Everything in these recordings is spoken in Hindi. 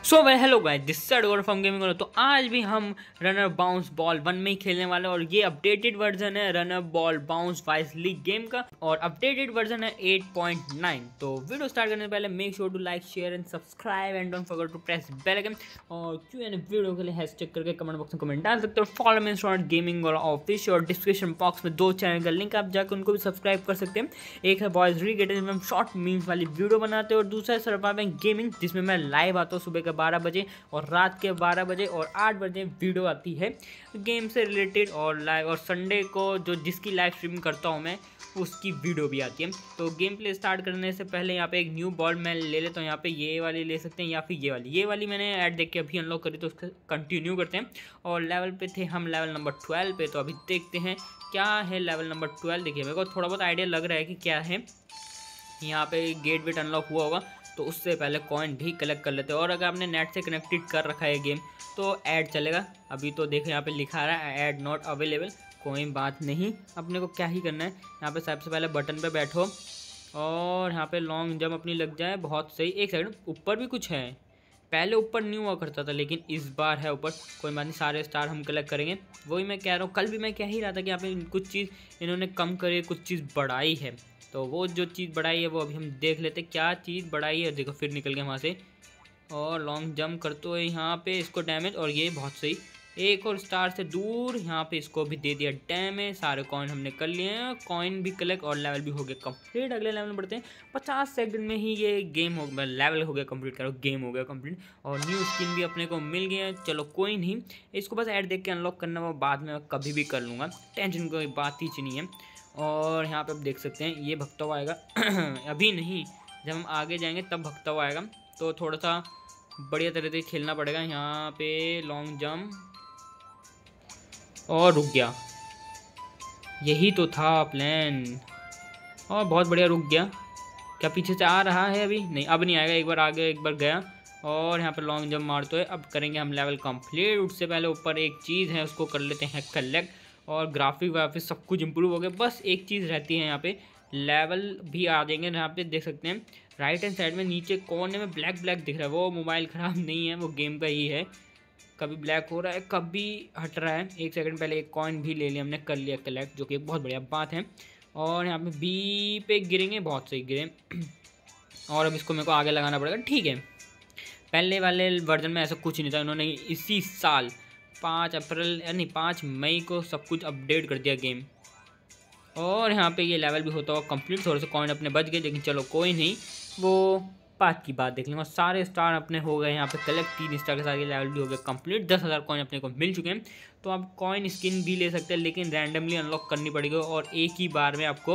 So well hello guys, this is एडवर फ्रॉम गेमिंग। तो आज भी हम रनर बाउंस बॉल 1 में ही खेलने वाले हैं और ये अपडेटेड वर्जन है runner ball bounce vice league game का और अपडेटेड वर्जन है 8.9। तो वीडियो स्टार्ट करने से पहले make sure to like share and subscribe and don't forget to press bell icon. और क्यों वीडियो के लिए हैशटैग करके कमेंट बॉक्स में कमेंट डाल सकते हो। फॉलो मी ऑन गेमिंग और ऑफिशियल और डिस्क्रिप्शन बॉक्स में 2 चैनल का लिंक, आप जाकर उनको भी सब्सक्राइब कर सकते हैं। एक है बॉयज रीगेटर जिसमें हम शॉर्ट मीम्स वाली वीडियो बनाते हैं और दूसरा है सर्वाइविंग गेमिंग जिसमें मैं लाइव आता हूँ सुबह के 12 बजे और रात के 12 बजे और 8 बजे वीडियो आती है गेम से रिलेटेड और लाइव। और संडे को जो जिसकी लाइव स्ट्रीमिंग करता हूँ मैं उसकी वीडियो भी आती है। तो गेम प्ले स्टार्ट करने से पहले यहाँ पे एक न्यू बॉल मैं ले लेता हूँ। यहाँ पे ये वाली ले सकते हैं या फिर ये वाली मैंने ऐड देख के अभी अनलॉक करी, तो उसका कंटिन्यू करते हैं। और लेवल पे थे हम लेवल नंबर 12 पे, तो अभी देखते हैं क्या है लेवल नंबर 12। देखिए मेरे को थोड़ा बहुत आइडिया लग रहा है कि क्या है। यहाँ पे गेट वेट अनलॉक हुआ होगा तो उससे पहले कॉइन भी कलेक्ट कर लेते हैं। और अगर आपने नेट से कनेक्टेड कर रखा है गेम तो ऐड चलेगा। अभी तो देखो यहाँ पे लिखा रहा है ऐड नॉट अवेलेबल, कोई बात नहीं। अपने को क्या ही करना है, यहाँ पे सबसे पहले बटन पे बैठो और यहाँ पे लॉन्ग जंप अपनी लग जाए, बहुत सही। एक सेकंड, ऊपर भी कुछ है। पहले ऊपर नहीं हुआ करता था लेकिन इस बार है ऊपर। कोई बात नहीं, सारे स्टार हम कलेक्ट करेंगे। वही मैं कह रहा हूँ, कल भी मैं कह ही रहा था कि यहाँ पे कुछ चीज़ इन्होंने कम करे, कुछ चीज़ बढ़ाई है। तो वो जो चीज़ बढ़ाई है वो अभी हम देख लेते क्या चीज़ बढ़ाई है। देखो फिर निकल गया वहाँ से और लॉन्ग जंप करते हुए यहाँ पे इसको डैमेज, और ये बहुत सही। एक और स्टार से दूर यहाँ पे इसको भी दे दिया डैमेज। सारे कॉइन हमने कर लिए हैं, कॉइन भी कलेक्ट और लेवल भी हो गया कंप्लीट। अगले लेवल में बढ़ते हैं। 50 सेकंड में ही ये गेम हो गया, लेवल हो गया कंप्लीट, करो गेम हो गया कंप्लीट। और न्यू स्किन भी अपने को मिल गया। चलो कोई नहीं, इसको बस ऐड देख के अनलॉक करना, वो बाद में कभी भी कर लूँगा, टेंशन कोई बात ही नहीं है। और यहाँ पे आप देख सकते हैं ये भगता हुआ आएगा अभी नहीं, जब हम आगे जाएंगे तब भगता हुआ आएगा। तो थोड़ा सा बढ़िया तरह से खेलना पड़ेगा। यहाँ पे लॉन्ग जंप और रुक गया, यही तो था प्लान। और बहुत बढ़िया रुक गया। क्या पीछे से आ रहा है? अभी नहीं, अब नहीं आएगा। एक बार आगे एक बार गया और यहाँ पे लॉन्ग जंप मारते हुए अब करेंगे हम लेवल कंप्लीट। उससे पहले ऊपर एक चीज़ है उसको कर लेते हैं कलेक्ट। और ग्राफिक वाफिक सब कुछ इंप्रूव हो गया, बस एक चीज़ रहती है यहाँ पे, लेवल भी आ जाएंगे। यहाँ पे देख सकते हैं राइट हैंड साइड में नीचे कोने में ब्लैक ब्लैक दिख रहा है, वो मोबाइल ख़राब नहीं है, वो गेम का ही है। कभी ब्लैक हो रहा है कभी हट रहा है। एक सेकंड पहले एक कॉइन भी ले लिया हमने, कर लिया कलेक्ट, जो कि एक बहुत बढ़िया बात है। और यहाँ पे बी पे गिरेंगे, बहुत सही गिरे। और अब इसको मेरे को आगे लगाना पड़ेगा, ठीक है। पहले वाले वर्जन में ऐसा कुछ नहीं था, उन्होंने इसी साल 5 अप्रैल यानी 5 मई को सब कुछ अपडेट कर दिया गेम। और यहाँ पे ये लेवल भी होता हुआ कंप्लीट। थोड़े से कॉइन अपने बच गए लेकिन चलो कोई नहीं, वो बात की बात देख लेंगे। और सारे स्टार अपने हो गए यहाँ पे कलेक्ट, 3 स्टार के साथ ये लेवल भी हो गया कंप्लीट। 10,000 कॉइन अपने को मिल चुके हैं। तो आप कॉइन स्किन भी ले सकते हैं लेकिन रैंडमली अनलॉक करनी पड़ेगी और एक ही बार में आपको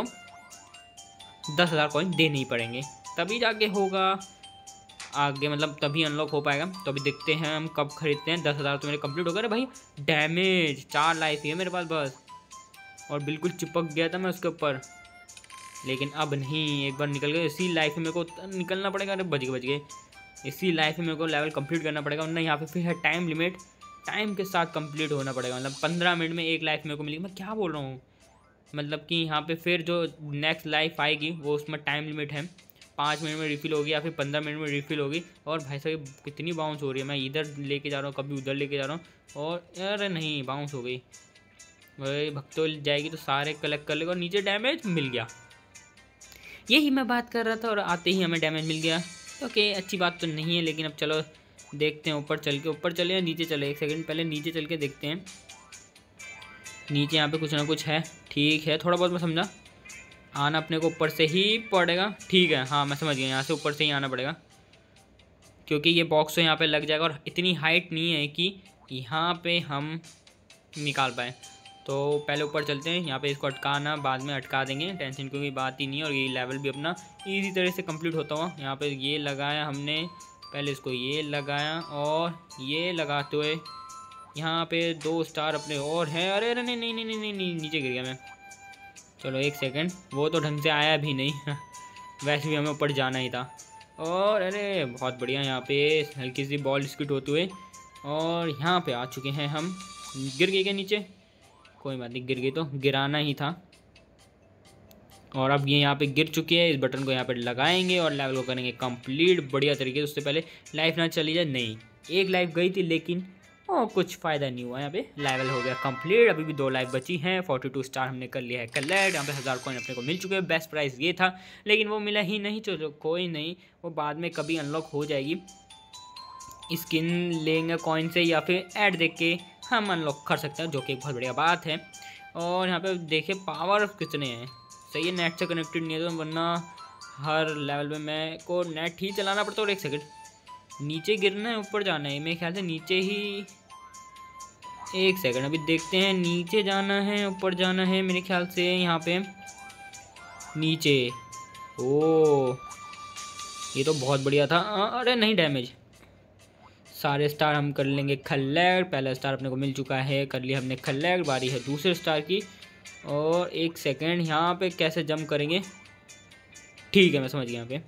10,000 कॉइन देने ही पड़ेंगे, तभी जाके होगा आगे, मतलब तभी अनलॉक हो पाएगा। तो अभी देखते हैं हम कब खरीदते हैं। 10,000 तो मेरे कंप्लीट हो गए भाई। डैमेज 4 लाइफ ही है मेरे पास बस, और बिल्कुल चिपक गया था मैं उसके ऊपर, लेकिन अब नहीं, एक बार निकल गए। इसी लाइफ में मेरे को निकलना पड़ेगा। अरे बच गए। इसी लाइफ में मेरे को लेवल कंप्लीट करना पड़ेगा, वरना यहाँ पे फिर है टाइम लिमिट, टाइम के साथ कंप्लीट होना पड़ेगा। मतलब 15 मिनट में एक लाइफ मेरे को मिलेगी। मैं क्या बोल रहा हूँ, मतलब कि यहाँ पे फिर जो नेक्स्ट लाइफ आएगी वो उसमें टाइम लिमिट है। 5 मिनट में रिफ़िल होगी या फिर 15 मिनट में रिफ़िल होगी। और भाई साहब कितनी बाउंस हो रही है, मैं इधर लेके जा रहा हूँ कभी उधर लेके जा रहा हूँ, और अरे नहीं बाउंस हो गई। वही भक्तों जाएगी तो सारे कलेक्ट कर लेगा और नीचे डैमेज मिल गया। यही मैं बात कर रहा था और आते ही हमें डैमेज मिल गया। ओके, अच्छी बात तो नहीं है लेकिन अब चलो देखते हैं। ऊपर चले या नीचे चले? एक सेकंड पहले नीचे चल के देखते हैं। नीचे यहाँ पे कुछ ना कुछ है, ठीक है, थोड़ा बहुत मैं समझा। आना अपने को ऊपर से ही पड़ेगा, ठीक है, हाँ मैं समझ गया, यहाँ से ऊपर से ही आना पड़ेगा क्योंकि ये बॉक्स तो यहाँ पे लग जाएगा और इतनी हाइट नहीं है कि यहाँ पे हम निकाल पाए। तो पहले ऊपर चलते हैं, यहाँ पे इसको अटकाना बाद में अटका देंगे, टेंशन की बात ही नहीं है। और ये लेवल भी अपना इजी तरह से कंप्लीट होता हुआ। यहाँ पे ये लगाया हमने, पहले इसको ये लगाया और ये लगाते हुए यहाँ पे 2 स्टार अपने और हैं। अरे अरे नहीं नहीं नहीं नहीं नहीं, नहीं नीचे गिर गया मैं। चलो एक सेकंड, वो तो ढंग से आया भी नहीं वैसे भी हमें ऊपर जाना ही था। और अरे बहुत बढ़िया, यहाँ पे हल्की सी बॉल स्किट होते हुए और यहाँ पे आ चुके हैं हम। गिर गई क्या नीचे? कोई बात नहीं, गिर गई तो गिराना ही था। और अब ये यहाँ पे गिर चुकी है, इस बटन को यहाँ पे लगाएंगे और लेवल को करेंगे कंप्लीट बढ़िया तरीके से। उससे पहले लाइफ ना चली जाए, नहीं एक लाइफ गई थी लेकिन कुछ फ़ायदा नहीं हुआ। यहाँ पे लेवल हो गया कंप्लीट, अभी भी 2 लाइफ बची हैं। 42 स्टार हमने कर लिया है कलेक्ट। यहाँ पे 1000 कॉइन अपने को मिल चुके हैं। बेस्ट प्राइस ये था लेकिन वो मिला ही नहीं। चलो कोई नहीं, वो बाद में कभी अनलॉक हो जाएगी। स्किन लेंगे कॉइन से या फिर ऐड देख के हम अनलॉक कर सकते हैं, जो कि एक बहुत बढ़िया बात है। और यहाँ पे देखिए पावर कितने हैं, सही है। नेट से कनेक्टेड नहीं है तो, वरना हर लेवल में मेरे को नेट ही चलाना पड़ता है। और एक सेकंड, नीचे गिरना है ऊपर जाना है, मेरे ख्याल से नीचे ही। एक सेकंड अभी देखते हैं, नीचे जाना है ऊपर जाना है, मेरे ख्याल से यहाँ पे नीचे। ओ ये तो बहुत बढ़िया था। अरे नहीं, डैमेज। सारे स्टार हम कर लेंगे कलेक्ट। पहला स्टार अपने को मिल चुका है, कर लिया हमने कलेक्ट। बारी है दूसरे स्टार की। और एक सेकंड, यहाँ पे कैसे जंप करेंगे, ठीक है मैं समझ गया यहाँ पे।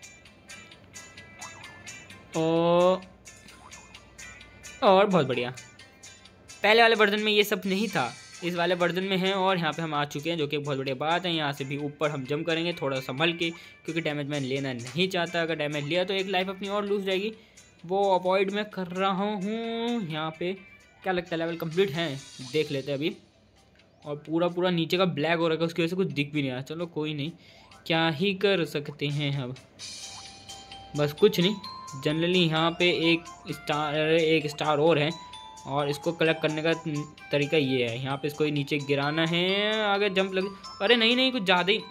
और बहुत बढ़िया, पहले वाले वर्जन में ये सब नहीं था, इस वाले वर्जन में है। और यहाँ पे हम आ चुके हैं, जो कि एक बहुत बढ़िया बात है। यहाँ से भी ऊपर हम जंप करेंगे थोड़ा संभल के, क्योंकि डैमेज मैं लेना नहीं चाहता। अगर डैमेज लिया तो एक लाइफ अपनी और लूज जाएगी, वो अवॉइड मैं कर रहा हूँ। यहाँ पे क्या लगता है लेवल कंप्लीट है, देख लेते हैं अभी। और पूरा नीचे का ब्लैक हो रखा है, उसकी वजह से कुछ दिख भी नहीं रहा। चलो कोई नहीं, क्या ही कर सकते हैं अब, बस कुछ नहीं। जनरली यहाँ पे एक स्टार और है, और इसको कलेक्ट करने का तरीका ये है। यहाँ पे इसको नीचे गिराना है, आगे जंप लगे। अरे नहीं कुछ ज़्यादा ही,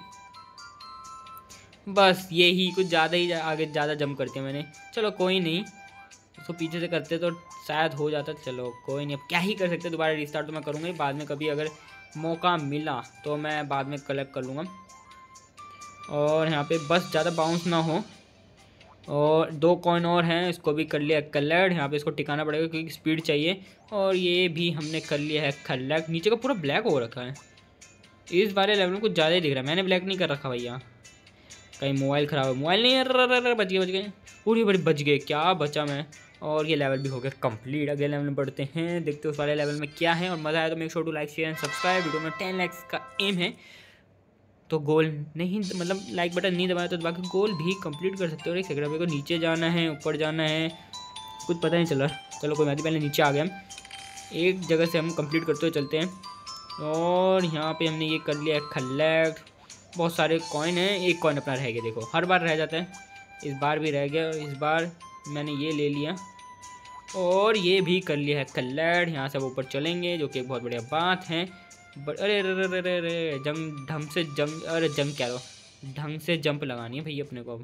बस यही कुछ ज़्यादा ही आगे ज़्यादा जंप करते हैं मैंने। चलो कोई नहीं, उसको पीछे से करते तो शायद हो जाता। चलो कोई नहीं, अब क्या ही कर सकते, दोबारा रिस्टार्ट तो मैं करूँगा ही बाद में। कभी अगर मौका मिला तो मैं बाद में कलेक्ट कर लूँगा। और यहाँ पे बस ज़्यादा बाउंस ना हो। और 2 कॉइन और हैं, इसको भी कर लिया कलेक्ट। यहाँ पे इसको टिकाना पड़ेगा क्योंकि स्पीड चाहिए। और ये भी हमने कर लिया है कलेक्ट। नीचे का पूरा ब्लैक हो रखा है, इस बारे लेवल में कुछ ज़्यादा ही दिख रहा है। मैंने ब्लैक नहीं कर रखा भैया, कहीं मोबाइल ख़राब है। मोबाइल नहीं, अरे बच गए पूरी बड़ी बच गए, क्या बचा मैं। और ये लेवल भी हो गया कंप्लीट। अगले लेवल में बढ़ते हैं, देखते हैं उस वाले लेवल में क्या है। और मज़ा आया तो make sure to like share and subscribe. Video में 10 लाइक्स का एम है, तो गोल नहीं, मतलब लाइक बटन नहीं दबाया तो बाकी गोल भी कंप्लीट कर सकते हो। और एक सेकंड, मेरे को नीचे जाना है ऊपर जाना है, कुछ पता नहीं चल रहा। चलो कोई बात नहीं, पहले नीचे आ गए हम। एक जगह से हम कंप्लीट करते हुए चलते हैं। और यहाँ पे हमने ये कर लिया कलेक्ट। बहुत सारे कॉइन हैं, एक कॉइन अपना रह गया, देखो हर बार रह जाता है, इस बार भी रह गया। इस बार मैंने ये ले लिया और ये भी कर लिया है कलेक्ट। यहाँ से ऊपर चलेंगे, जो कि एक बहुत बढ़िया बात है। अरे अरे जंप ढंग से जंप, अरे जंप क्या दो, ढंग से जंप लगानी है भैया अपने को अब,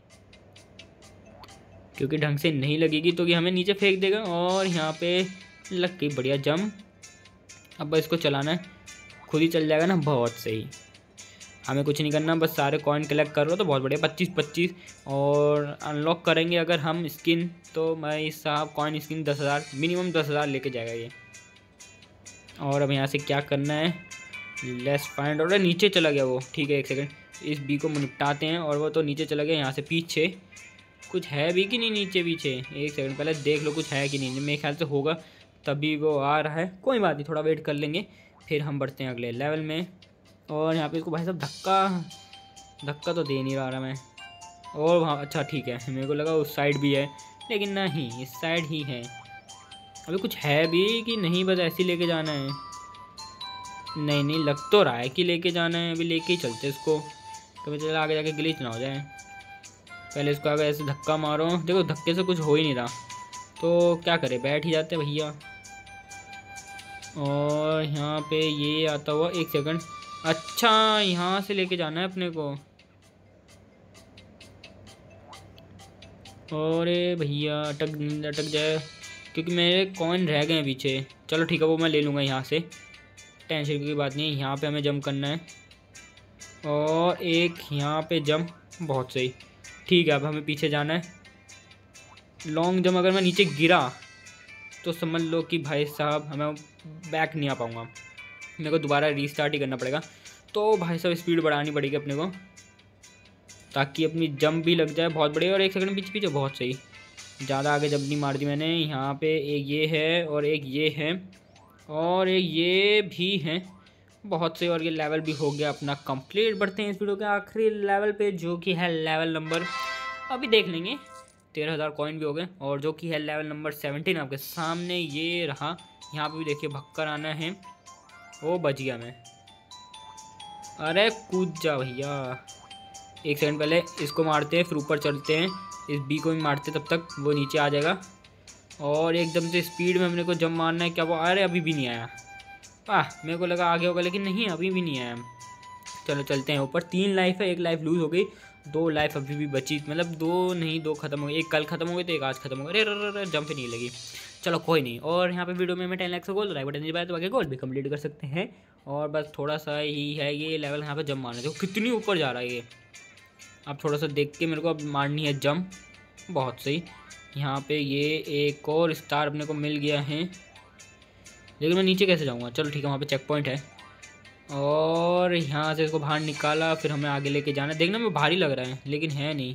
क्योंकि ढंग से नहीं लगेगी तो ये हमें नीचे फेंक देगा। और यहाँ पे लग गई बढ़िया जंप। अब बस इसको चलाना है, खुद ही चल जाएगा ना, बहुत सही। हमें कुछ नहीं करना, बस सारे कॉइन कलेक्ट कर लो तो बहुत बढ़िया। 25 और अनलॉक करेंगे अगर हम स्किन, तो मैं साहब कॉइन स्किन 10,000 मिनिमम 10,000 लेके जाएगा ये। और अब यहाँ से क्या करना है, लेट्स फाइंड आउट। नीचे चला गया वो, ठीक है एक सेकंड, इस बी को निपटाते हैं। और वो तो नीचे चला गया। यहाँ से पीछे कुछ है भी कि नहीं, नीचे पीछे एक सेकंड पहले देख लो कुछ है कि नहीं। मेरे ख्याल से होगा तभी वो आ रहा है, कोई बात नहीं, थोड़ा वेट कर लेंगे फिर हम बढ़ते हैं अगले लेवल में। और यहाँ पे इसको भाई साहब धक्का तो दे नहीं रहा मैं। और वहाँ अच्छा ठीक है, मेरे को लगा उस साइड भी है, लेकिन नहीं इस साइड ही है। अभी कुछ है भी कि नहीं, बस ऐसे ही लेके जाना है। नहीं लग तो रहा है कि लेके जाना है, अभी लेके ही चलते इसको, कभी चला आगे जाके ग्लिच ना हो जाए। पहले इसको आगे ऐसे धक्का मारो, देखो धक्के से कुछ हो ही नहीं रहा, तो क्या करें बैठ ही जाते भैया। और यहाँ पे ये आता हुआ, एक सेकंड, अच्छा यहाँ से लेके जाना है अपने को। और भैया अटक जाए, क्योंकि मेरे कॉइन रह गए हैं पीछे। चलो ठीक है, वो मैं ले लूँगा यहाँ से, टेंशन की बात नहीं है। यहाँ पे हमें जंप करना है और एक यहाँ पे जंप, बहुत सही, ठीक है। अब हमें पीछे जाना है, लॉन्ग जंप। अगर मैं नीचे गिरा तो समझ लो कि भाई साहब हमें बैक नहीं आ पाऊँगा, मेरे को दोबारा रीस्टार्ट ही करना पड़ेगा। तो भाई साहब स्पीड बढ़ानी पड़ेगी अपने को, ताकि अपनी जंप भी लग जाए बहुत बढ़िया। और एक सेकंड पीछे बहुत सही, ज़्यादा आगे जंप नहीं मार दी मैंने। यहाँ पे एक ये है और एक ये है और एक ये भी है। बहुत से। और ये लेवल भी हो गया अपना कंप्लीट। बढ़ते हैं इस वीडियो के आखिरी लेवल पे, जो कि है लेवल नंबर, अभी देख लेंगे, 13,000 कॉइन भी हो गए। और जो कि है लेवल नंबर 17 आपके सामने ये रहा। यहाँ पे भी देखिए भक्कर आना है। ओ बच गया मैं। अरे कूद जा भैया। एक सेकंड पहले इसको मारते हैं, फिर ऊपर चलते हैं। इस बी को भी मारते, तब तक वो नीचे आ जाएगा। और एकदम से स्पीड में अपने को जंप मारना है। क्या वो, अरे अभी भी नहीं आया। मेरे को लगा आगे होगा, लेकिन नहीं, अभी भी नहीं आया। चलो चलते हैं ऊपर। 3 लाइफ है, 1 लाइफ लूज़ हो गई, 2 लाइफ अभी भी बची। मतलब 2 नहीं, 2 खत्म हो गई। एक कल खत्म हो गई तो एक आज खत्म हो गई। अरे जंप नहीं लगी। चलो कोई नहीं। और यहाँ पे वीडियो में मैं 10 लाख से गोल लाइक बटन दबाया तो आगे गोल भी कंप्लीट कर सकते हैं। और बस थोड़ा सा ही है ये लेवल, यहाँ पे जंप मारना है। देखो कितनी ऊपर जा रहा है ये। अब थोड़ा सा देख के मेरे को अब मारनी है जंप। बहुत सही। यहाँ पे ये एक और स्टार अपने को मिल गया है, लेकिन मैं नीचे कैसे जाऊँगा। चलो ठीक है, वहाँ पे चेक पॉइंट है। और यहाँ से इसको बाहर निकाला, फिर हमें आगे लेके जाना है। देखने में भारी लग रहा है लेकिन है नहीं।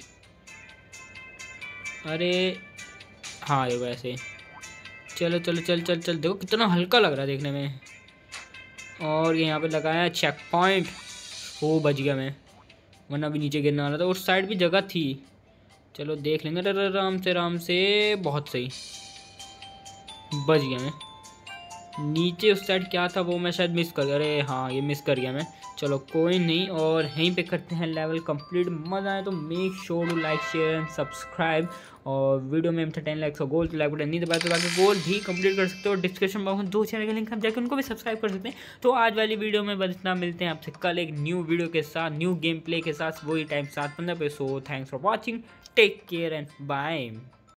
अरे हाँ ये वैसे। चलो चलो चल चल चल, देखो कितना हल्का लग रहा है देखने में। और ये यहाँ पे लगाया चेक पॉइंट। ओ बच गया मैं, वरना भी नीचे गिरने वाला था। उस साइड भी जगह थी, चलो देख लेंगे। अरे आराम से। बहुत सही, बच गया मैं। नीचे उस साइड क्या था वो मैं शायद मिस कर गया। अरे हाँ ये मिस कर गया मैं। चलो कोई नहीं। और यहीं पे करते हैं लेवल कंप्लीट। मज़ा आए तो make sure to like share and subscribe. और वीडियो में 10 लाइक का गोल तो लाइक बटन नहीं दबाया तो बाकी गोल भी कंप्लीट कर सकते हो। डिस्क्रिप्शन बॉक्स में 2 चैनल के लिंक हम जाकर उनको भी सब्सक्राइब कर सकते हैं। तो आज वाली वीडियो में बस इतना। मिलते हैं आपसे कल एक न्यू वीडियो के साथ, न्यू गेम प्ले के साथ, वही टाइम 7:15 पे। So thanks for watching, take care and bye.